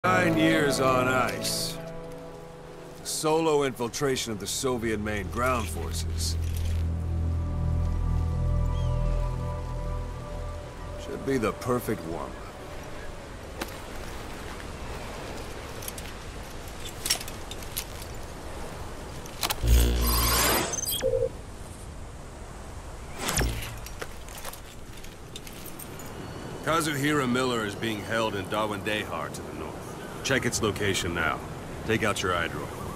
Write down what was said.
9 years on ice. Solo infiltration of the Soviet main ground forces. Should be the perfect warm-up. Kazuhira Miller is being held in Dawandehar to the north. Check its location now. Take out your eye droid.